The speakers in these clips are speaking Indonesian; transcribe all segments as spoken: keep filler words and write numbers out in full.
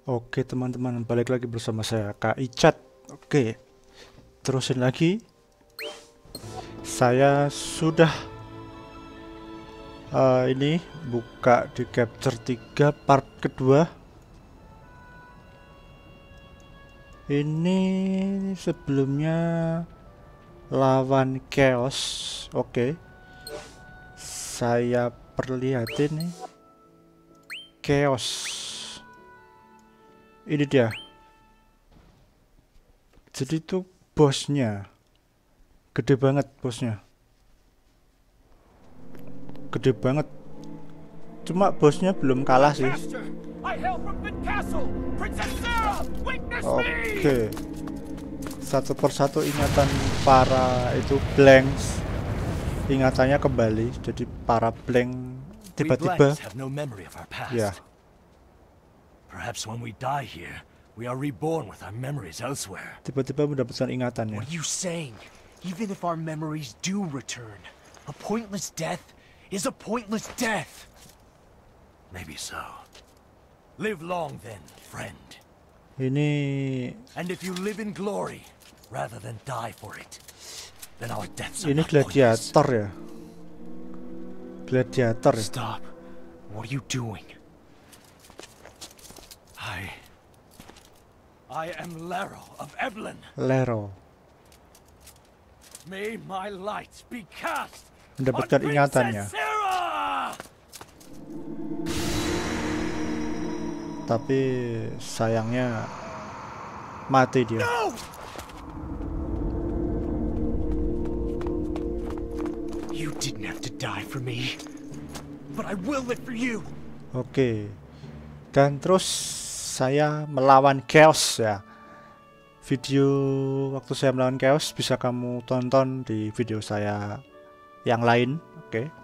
Oke teman-teman, balik lagi bersama saya Kak Icat. Oke, terusin lagi. Saya sudah uh, ini buka di Capture tiga part kedua. Ini sebelumnya lawan Chaos. Oke, saya perlihatin nih Chaos. Ini dia. Jadi itu bosnya gede banget, bosnya gede banget. Cuma bosnya belum kalah sih. Oke, satu persatu ingatan para itu blanks, ingatannya kembali. Jadi para blank tiba-tiba ya. Perhaps when we die here, we are reborn with our memories elsewhere. Tiba-tiba mendapatkan ingatannya. What are you saying? Even if our memories do return, a pointless death is a pointless death. Maybe so. Live long then, friend. Ini And if you live in glory rather than die for it, then our deaths are ini not pointless. gladiator ya. Gladiator. Stop. What are you doing? I... I am Laro of Evelyn. Lero. May my light be cast Mendapatkan on ingatannya. Princess Sarah! Tapi sayangnya mati dia. No! You didn't have to die for me, but I will live for you. Oke. Dan terus saya melawan Chaos ya. Video waktu saya melawan Chaos bisa kamu tonton di video saya yang lain. Oke.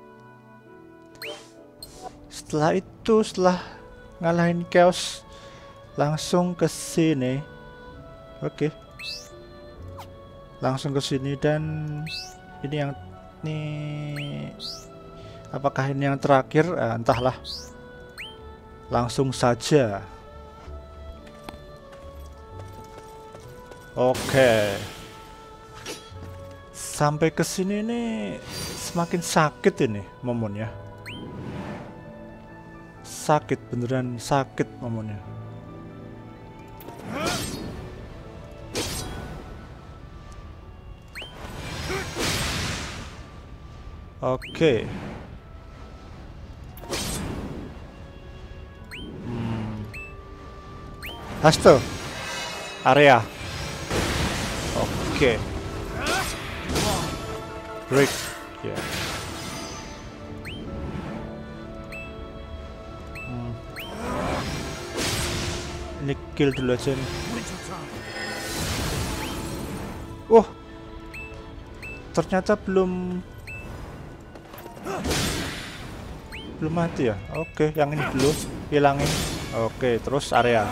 Setelah itu, setelah ngalahin Chaos, langsung ke sini. Oke. Langsung ke sini dan ini yang ini apakah ini yang terakhir? Eh, entahlah. Langsung saja. Oke. Sampai ke sini nih semakin sakit ini momennya. Sakit beneran sakit momennya. Oke. Hmm. Hasto. Area. Oke. Break. Ya. Hmm. Ini kill dulu aja nih. Oh. Ternyata belum belum mati ya. Oke, yang ini dulu hilangin. Oke, terus area.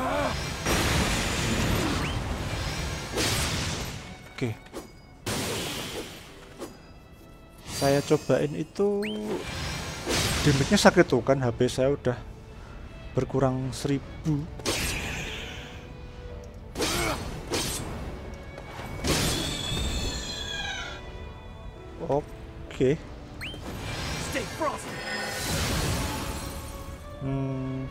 Oke. Saya cobain itu damage-nya sakit tuh kan, H P saya udah berkurang seribu. Oke. Hmm.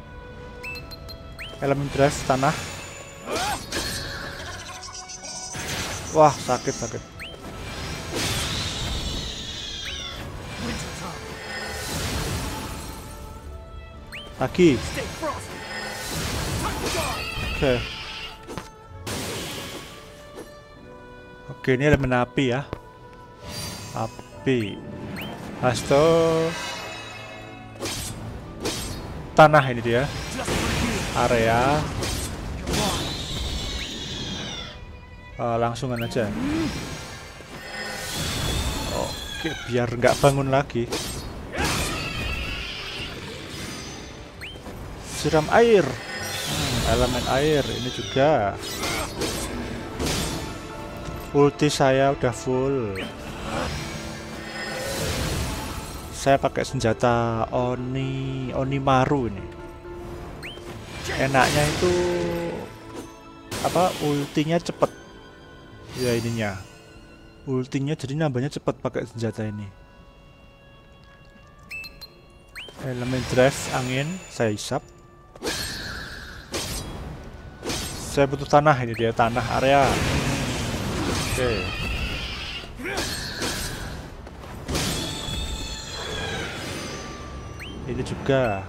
Elemen drive tanah. Wah, sakit sakit. Lagi. Oke. Oke, ini elemen api ya. Api. Hasto. Tanah ini dia. Area. Uh, langsungan aja. Oke, biar nggak bangun lagi. Siram air. Hmm, elemen air ini juga. Ulti saya udah full. Saya pakai senjata Oni Onimaru ini. enaknya itu apa, ultinya cepet ya, ininya ultinya jadi nambahnya cepet pakai senjata ini. Elemen drive angin saya hisap. Saya butuh tanah, ini dia tanah area. Oke. Ini juga.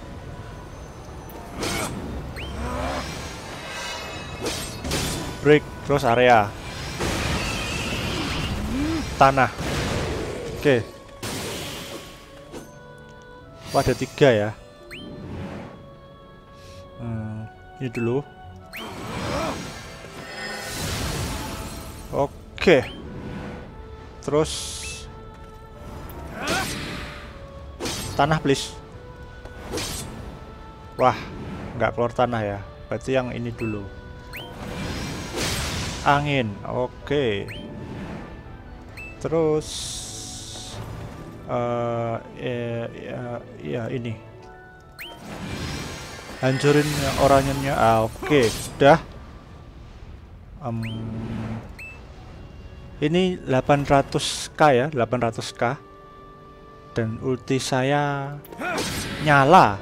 Break terus area. Tanah. Oke. Oh, ada tiga ya. Hmm, ini dulu. Oke. Terus tanah please. Wah, nggak keluar tanah ya. Berarti yang ini dulu. Angin. Oke. Terus uh, ya, ya, ya ini. Hancurin orangnya. Ah, oke, sudah. Um, ini delapan ratus K ya, delapan ratus K. Dan ulti saya nyala.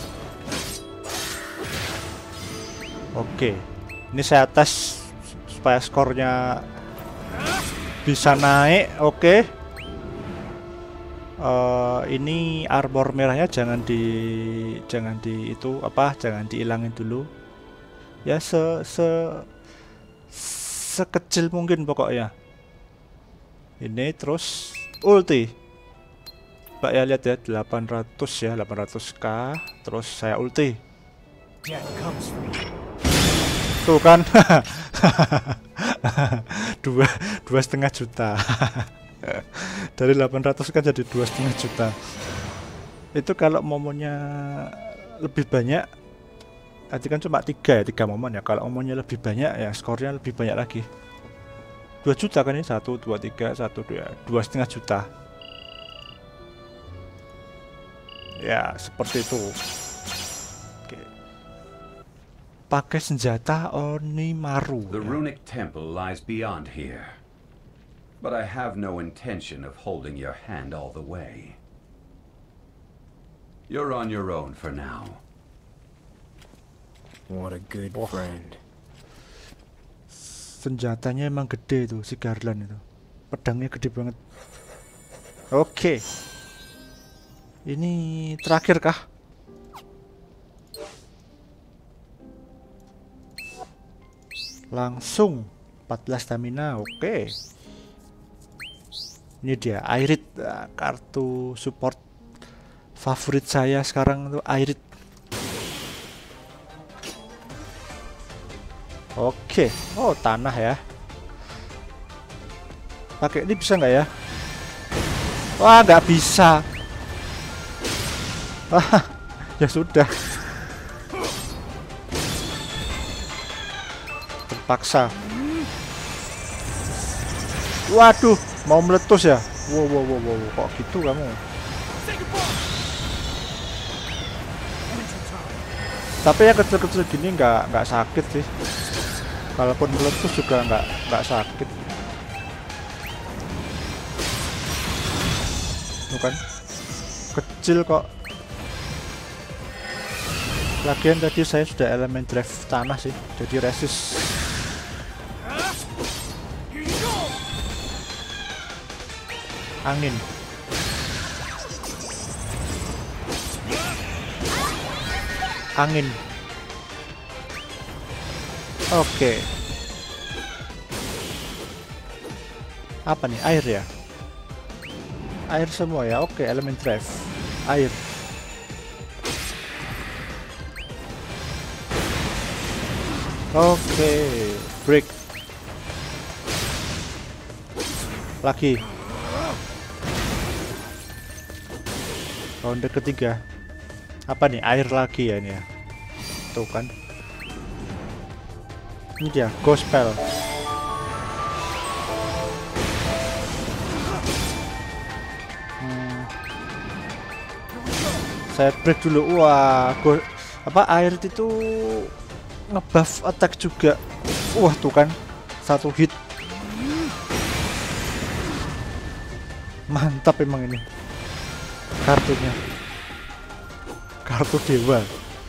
Oke. Ini saya tes supaya skornya bisa naik. Oke. Uh, ini armor merahnya jangan di jangan di itu apa jangan dihilangin dulu ya, se se sekecil mungkin pokoknya. Ini terus ulti Pak ya, lihat ya, delapan ratus ya, delapan ratus K. Terus saya ulti tuh kan. dua dua setengah juta. Dari delapan ratus kan jadi dua setengah juta. Itu kalau momennya lebih banyak, tadi kan cuma tiga ya, tiga momen ya. Kalau momennya lebih banyak ya skornya lebih banyak lagi. Dua juta kan ini, satu dua tiga satu dua dua setengah juta. Ya seperti itu. Oke. Pakai senjata Onimaru. The runic temple lies beyond here. But I have no intention of holding your hand all the way. You're on your own for now. What a good oh. friend. Senjatanya emang gede tuh si Garland itu. Pedangnya gede banget. Oke. Ini terakhir kah? Langsung empat belas stamina. Oke. Ini dia Irit, kartu support favorit saya sekarang tuh Irit. Oke, oh tanah ya. Pakai ini bisa nggak ya? Wah, nggak bisa. Wah, ya sudah. Terpaksa. Waduh, mau meletus ya? Wow, wow, wow, wow, kok gitu kamu? Tapi yang kecil-kecil gini nggak nggak sakit sih. Kalaupun meletus juga nggak nggak sakit. Bukan? Kecil kok. Lagian tadi saya sudah elemen drive tanah sih, jadi resist. Angin. Angin. Oke. Apa nih? Air ya? Air semua ya? Oke, elemen drive. Air. Oke, break. Lagi. Ronde ketiga. Apa nih? Air lagi ya ini ya. Tuh kan. Ini dia, gospel. Hmm. Saya break dulu. Wah, go apa air itu ngebuff attack juga. Wah tuh kan satu hit, mantap emang ini kartunya, kartu dewa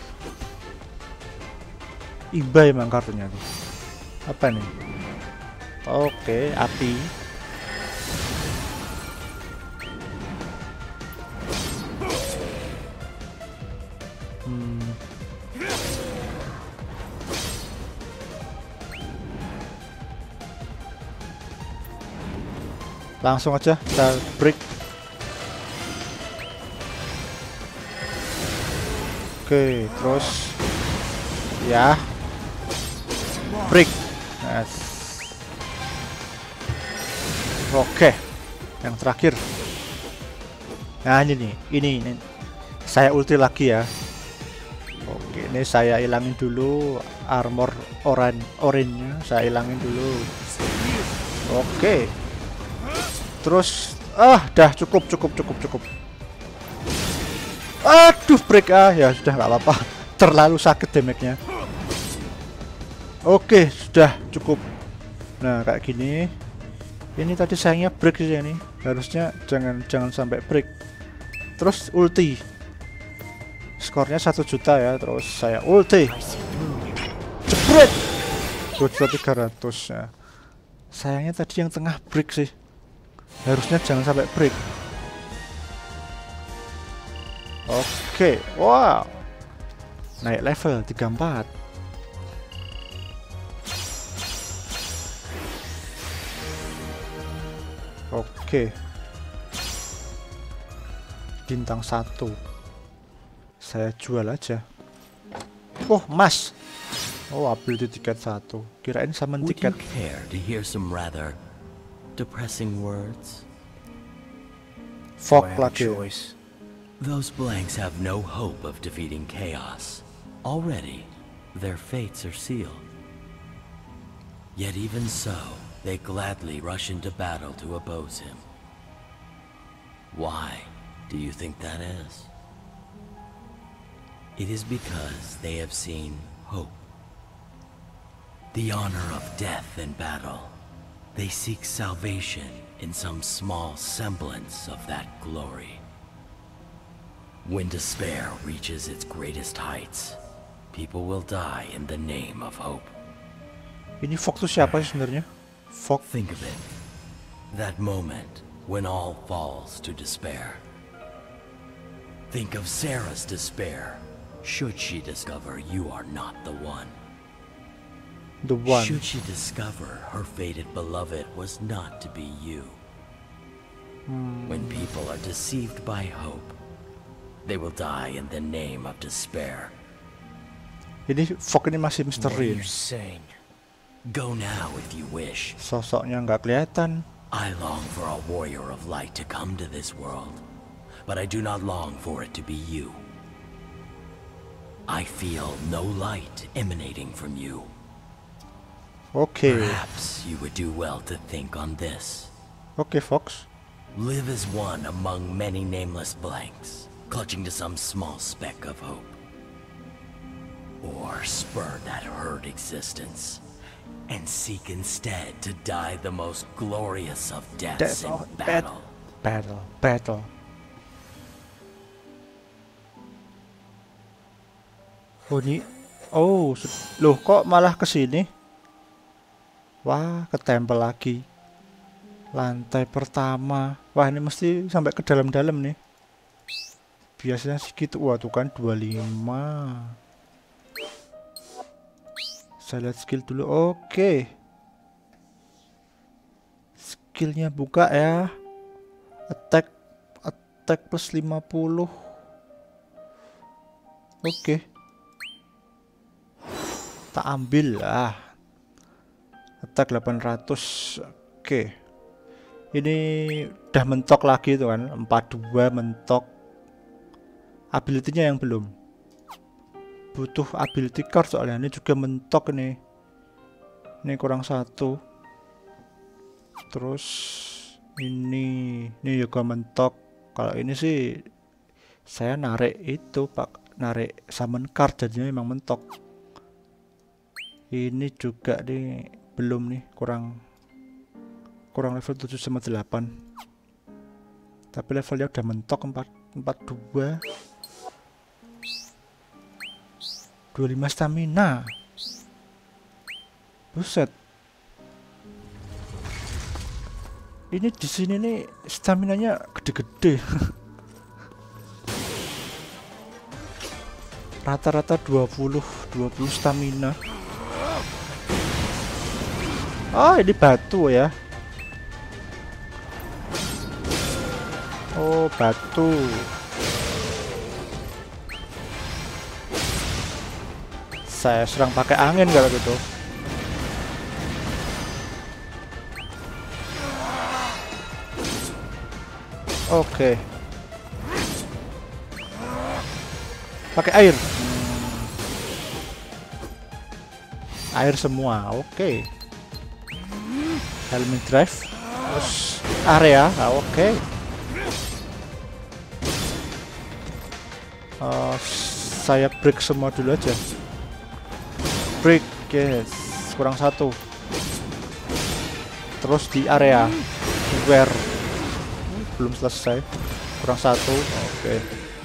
iba emang kartunya tuh. Apa nih? Oke, api. Hmm. Langsung aja kita break. Oke, terus ya break. Yes. Oke, yang terakhir. Nah ini nih, ini, ini saya ulti lagi ya. Oke, ini saya ilangin dulu armor oran orange-nya, saya ilangin dulu. Oke. Terus ah, dah cukup cukup cukup cukup. Aduh, break ah, ya sudah nggak apa-apa. Terlalu sakit damage-nya. Oke, sudah cukup. Nah, kayak gini. Ini tadi sayangnya break sih ini. Harusnya jangan jangan sampai break. Terus ulti. Skornya satu juta ya, terus saya ulti. Jebret. dua juta tiga ratus ya. Sayangnya tadi yang tengah break sih. Harusnya jangan sampai break. Oke, wow. Naik level tiga puluh empat. Oke. Bintang satu. Saya jual aja. Oh, emas. Oh, ability tiket satu. Kirain sama Would tiket. you care to hear some rather depressing words? Fog Do I have a lagi. choice? Those blanks have no hope of defeating chaos. Already, their fates are sealed. Yet even so, they gladly rush into battle to oppose him. Why do you think that is? It is because they have seen hope. The honor of death in battle. They seek salvation in some small semblance of that glory. When despair reaches its greatest heights, people will die in the name of hope. Ini Fog tuh siapa sih sebenarnya? Fog. Think of it. That moment when all falls to despair. Think of Sarah's despair, should she discover you are not the one. The one. Should she discover her fated beloved was not to be you. When people are deceived by hope, they will die in the name of despair. Ini Fog ini masih What are misteri. you saying? Go now if you wish. Sosoknya nggak kelihatan. I long for a warrior of light to come to this world, but I do not long for it to be you. I feel no light emanating from you. Oke. Perhaps you would do well to think on this. Oke, Fox. Live as one among many nameless blanks, clutching to some small speck of hope. Or spurn that herd existence, and seek instead to die the most glorious of deaths in Death, oh, battle. Battle, battle. Oh ini, oh, se- loh kok malah ke sini? Wah, ketempel lagi. Lantai pertama. Wah, ini mesti sampai ke dalam-dalam nih. Biasanya segitu. Wah, tuh kan dua puluh lima. Saya lihat skill dulu. Oke. Skillnya buka ya. Attack attack plus lima puluh. Oke. Tak ambil lah. Attack delapan ratus. Oke. Ini udah mentok lagi tuh kan. empat puluh dua mentok. Ability-nya yang belum. Butuh ability card soalnya. Ini juga mentok nih. Ini kurang satu. Terus ini ini juga mentok. Kalau ini sih saya narik itu pak, narik summon card, jadinya memang mentok. Ini juga nih belum nih, kurang kurang level tujuh sama delapan. Tapi levelnya udah mentok empat empat dua. dua puluh lima stamina. Buset. Ini di sini nih staminanya gede-gede. Rata-rata dua puluh dua puluh stamina. Oh, ini batu ya. Oh, batu. Saya serang pakai angin kalau gitu. Oke. Pakai air. Air semua. Oke. Element drive. Terus area. Ah, oke. Uh, saya break semua dulu aja. Break, yes. Kurang satu. Terus di area. Where? Belum selesai, kurang satu. Oke,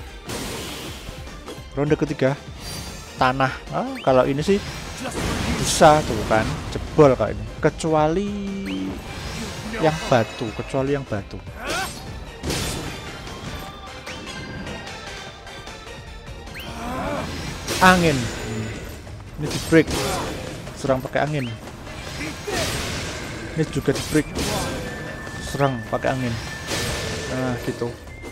ronde ketiga tanah. Ah, kalau ini sih bisa tuh kan, jebol kalau ini, kecuali yang batu, kecuali yang batu. Angin, hmm. Ini di break, serang pakai angin. Ini juga di break, serang pakai angin. Nah gitu.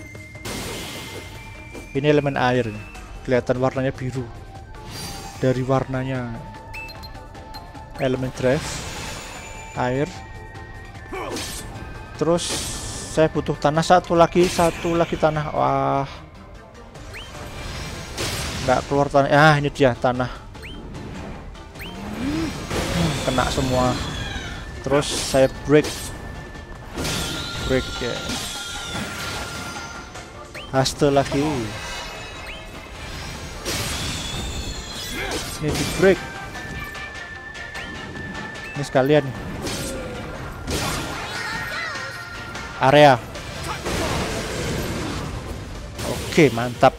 Ini elemen air, kelihatan warnanya biru dari warnanya. Elemen drive air. Terus saya butuh tanah satu lagi, satu lagi tanah. Wah, nggak keluar tanah. Ah, ini dia tanah. Hmm, kena semua. Terus saya break, break ya. Haste lagi. Ini di break. Ini sekalian nih. Area. Oke, mantap.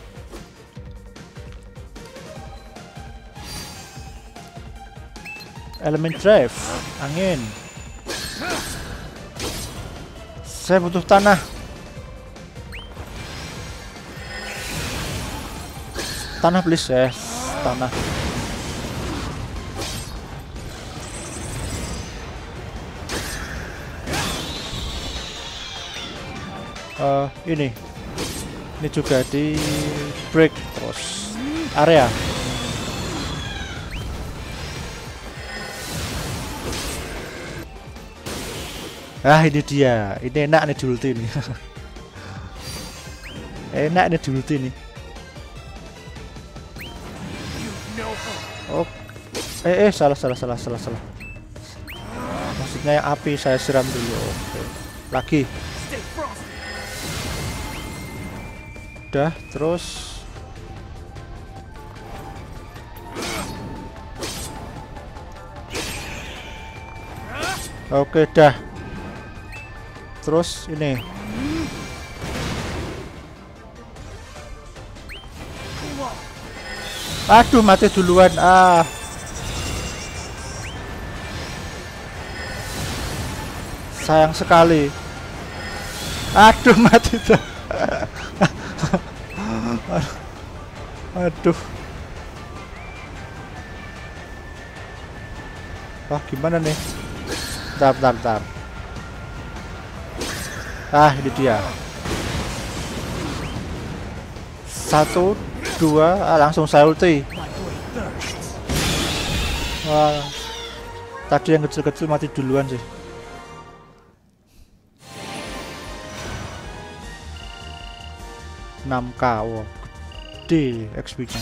Elemen drive, angin. Saya butuh tanah. Tanah please, ya, yes. Tanah. Uh, ini, ini juga di break terus area. Ah, ini dia, ini enak nih di ulti nih. Enak nih di ulti nih. Oh, eh, eh, salah, salah, salah, salah, salah. Maksudnya yang api saya siram dulu. Oke, lagi. Udah, terus. Oke, dah. Terus ini. Aduh, mati duluan. Ah. Sayang sekali. Aduh, mati tuh. Aduh. Wah, gimana nih? Bentar, bentar, bentar. Ah, ini dia. Satu, dua, ah, langsung saya ulti. Wah, tadi yang kecil-kecil mati duluan sih. enam K, wow, gede X P-nya.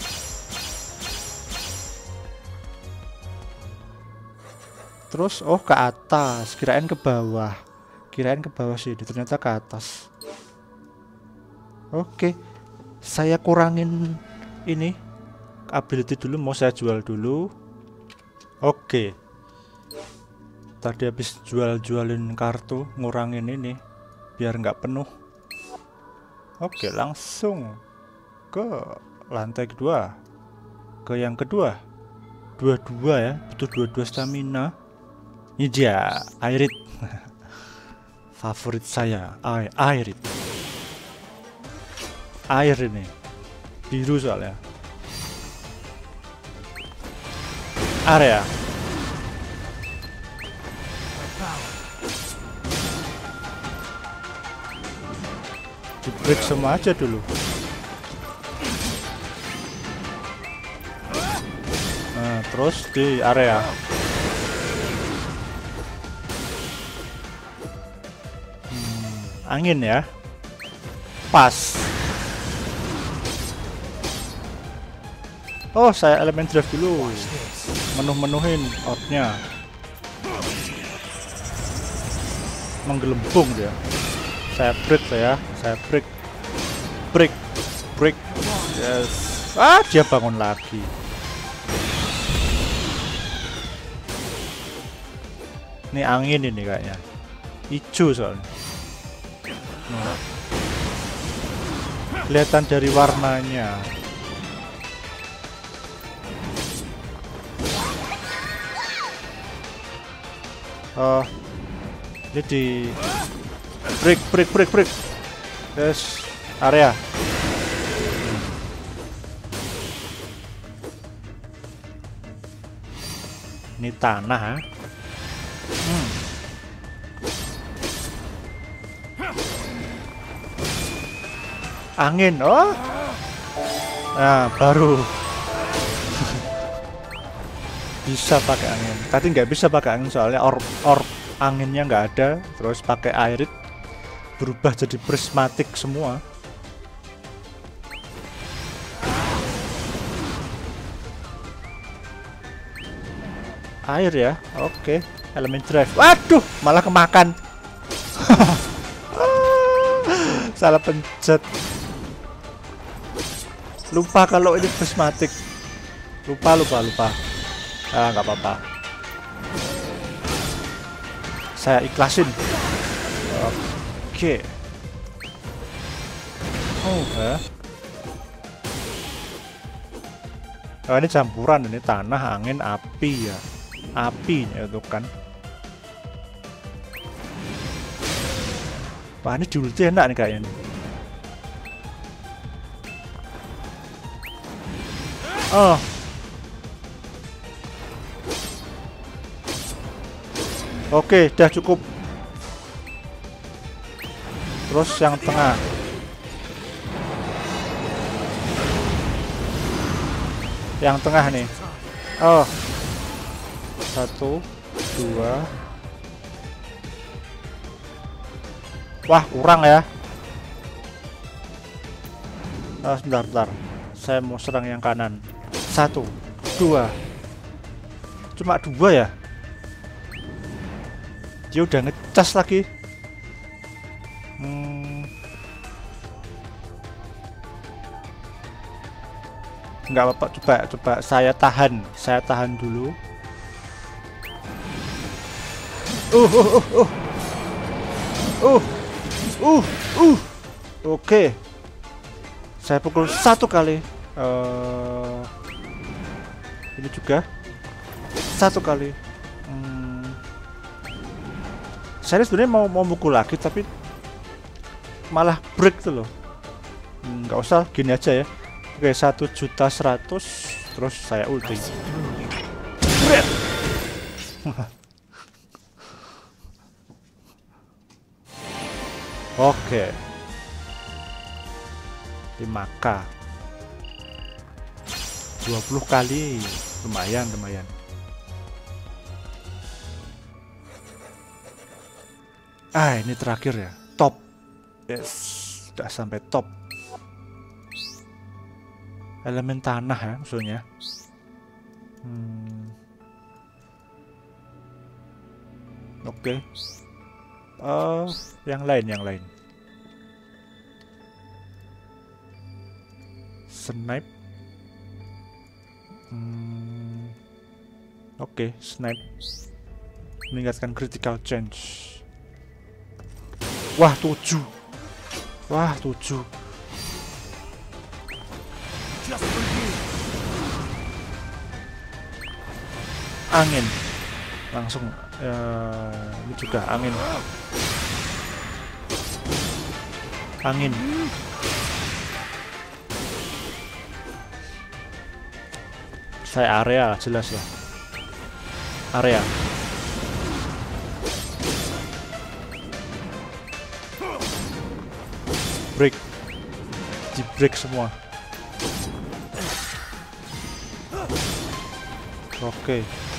Terus, oh, ke atas, kirain ke bawah. Kirain ke bawah sih, ternyata ke atas. Oke, saya kurangin ini ability dulu, mau saya jual dulu. Oke. Tadi habis jual-jualin kartu, ngurangin ini biar nggak penuh. Oke, langsung ke lantai kedua. Ke yang kedua. Dua-dua ya, butuh dua-dua stamina. Ini dia, Airith. Favorit saya, air, Airith. Air ini. Biru soalnya. Area. Di break semua aja dulu. Nah, terus di area. Hmm, angin ya. Pas. Oh, saya elemen drive dulu. Menuh-menuhin orbnya. Menggelembung dia. Saya break saya, saya break, break, break, yes. Ah, dia bangun lagi. Ini angin ini kayaknya, hijau soalnya. Nah. Kelihatan dari warnanya. Oh, ini di break, break, break, break. Yes, area. Ini tanah, ha? Hmm. Angin, oh. Nah, baru bisa pakai angin. Tadi nggak bisa pakai angin soalnya orb, orb anginnya nggak ada. Terus pakai Airith. Berubah jadi prismatik semua. Air ya, oke. Elemen drive. Waduh, malah kemakan. Salah pencet. Lupa kalau ini prismatik. Lupa, lupa, lupa. Ah, nggak apa-apa. Saya ikhlasin. Oke. Oh, ya. Oh, ini campuran ini tanah, angin, api ya. Api itu kan. Wah, ini diulti enak nih kayaknya. Oh. Oke, udah cukup. Terus yang tengah. Yang tengah nih. Oh. Satu, dua. Wah, kurang ya. Oh, sebentar, sebentar. Saya mau serang yang kanan. Satu, dua. Cuma dua ya. Dia udah ngecas lagi. Hmm. Nggak apa-apa, coba coba saya tahan, saya tahan dulu. Uh, uh, uh, uh, uh, uh, uh. Oke, saya pukul satu kali. Uh, ini juga satu kali. Hmm. Saya sebenarnya mau mau mukul lagi, tapi malah break tuh loh. Nggak usah, gini aja ya. Oke, satu juta seratus, terus saya ulti. Oke, lima K, dua puluh kali, lumayan lumayan. Ah, ini terakhir ya, top. Yes, sudah sampai top. Elemen tanah ya maksudnya. Hmm. Oke. Okay. Uh, yang lain, yang lain. Snipe. Hmm, Oke, okay, snipe meningkatkan critical change. Wah, tujuh. Wah, tujuh. Angin. Langsung uh, ini juga angin. Angin. Saya area jelas ya. Area. Break. Di break semua. Oke. Okay.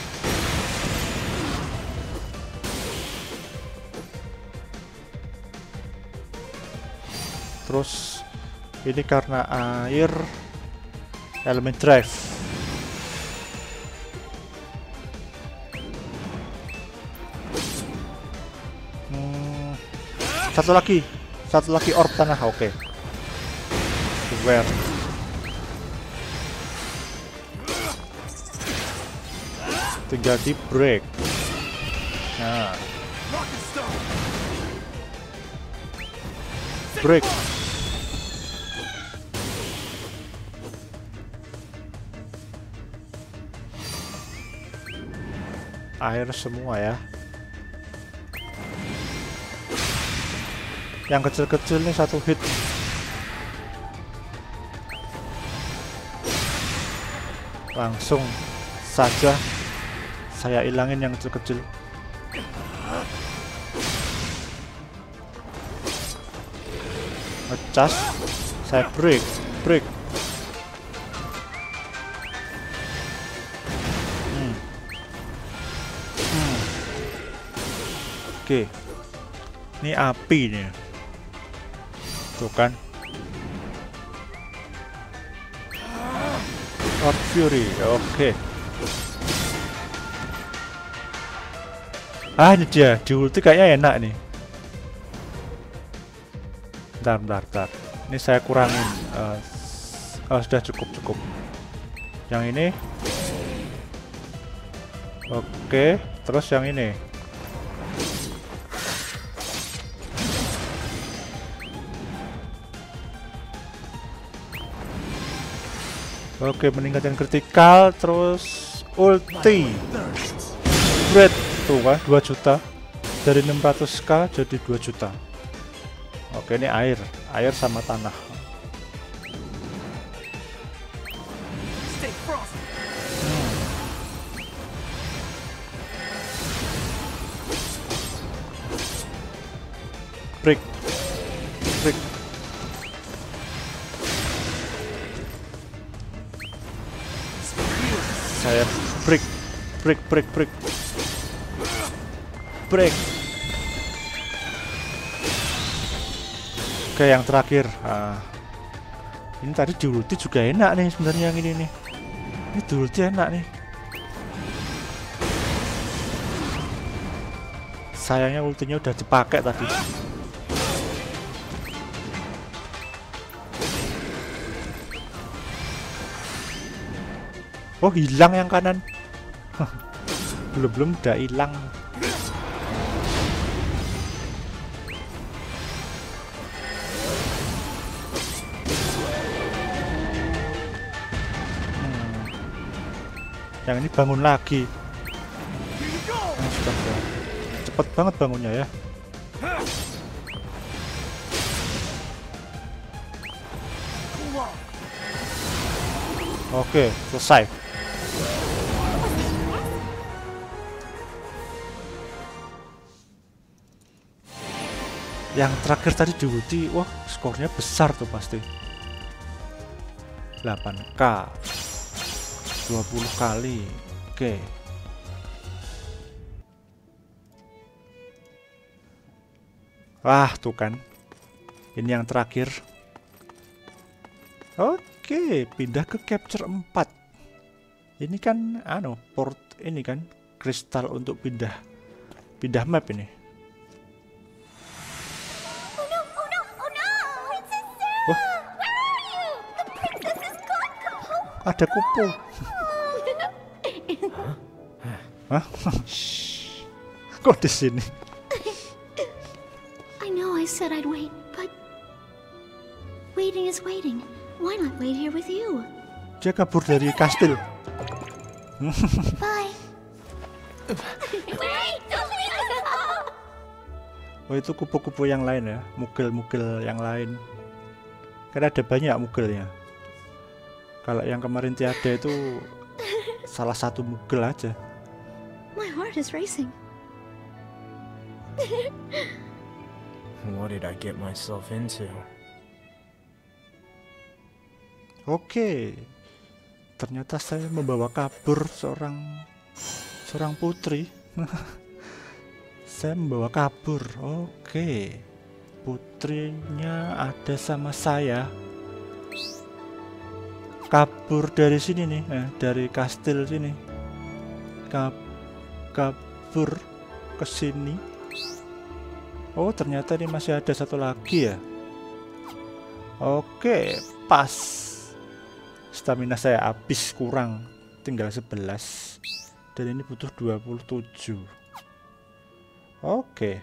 Terus ini karena air, elemen drive. Hmm, satu lagi, satu lagi orb tanah. Oke. Okay. Where? Tinggal di break. Nah, break. Air semua ya. Yang kecil-kecil nih satu hit. Langsung saja saya ilangin yang kecil-kecil. Ngecas, saya break, break. Hmm. Hmm. Oke, ini api nih, tuh kan. Lord Fury, oke. Okay. Ah, ini dia, di ulti kayaknya enak nih. Bentar, bentar, bentar. Ini saya kurangin. Uh, oh, sudah cukup, cukup. Yang ini. Oke, okay. Terus yang ini. Oke, okay, meningkatkan kritikal, terus ulti. Bread. Tuh kan, dua juta. Dari enam ratus k jadi dua juta. Oke, ini air, air sama tanah. Hmm. Break, break. Saya break, break, break, break, break. Oke, yang terakhir. Nah, ini tadi di ulti juga enak nih sebenarnya yang ini nih. Ini di ulti enak nih. Sayangnya ultinya udah dipakai tadi. Oh, hilang yang kanan. Belum-belum udah hilang. Yang ini bangun lagi. Nah, sudah, sudah. Cepet banget bangunnya ya. Oke, selesai. Yang terakhir tadi di ulti, wah skornya besar tuh pasti. delapan k. dua puluh kali. Oke. Wah, tuh kan. Ini yang terakhir. Oke, pindah ke capture empat. Ini kan anu, port ini kan kristal untuk pindah pindah map ini. Oh no, oh no, oh no. Princess Sarah. Wah, Where are you? The princess has gone. Come home. ada kupu. Oh. Hah? Kok di sini? I know I said I'd wait, but waiting is waiting. Why not wait here with you? Dia kabur dari kastil. Bye. Wait, don't leave us. Oh, itu kupu-kupu yang lain ya, mugel-mugel yang lain. Karena ada banyak mugelnya. Kalau yang kemarin tiada itu salah satu mugel aja. My heart is racing. What did I get myself into? Oke, ternyata saya membawa kabur seorang seorang putri. Saya membawa kabur. Oke, putrinya ada sama saya. Kabur dari sini nih, eh, dari kastil sini. Kab kabur ke sini. Oh, ternyata ini masih ada satu lagi ya. Oke, pas. Stamina saya habis, kurang, tinggal sebelas. Dan ini butuh dua puluh tujuh. Oke.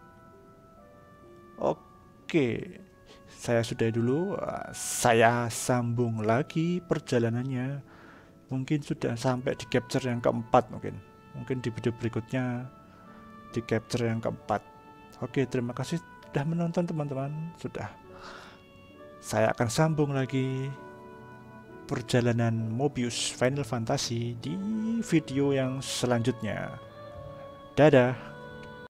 Oke. Saya sudah dulu, saya sambung lagi perjalanannya. Mungkin sudah sampai di capture yang keempat mungkin. Mungkin di video berikutnya di capture yang keempat. Oke, terima kasih sudah menonton teman-teman. Sudah. Saya akan sambung lagi perjalanan Mobius Final Fantasy di video yang selanjutnya. Dadah.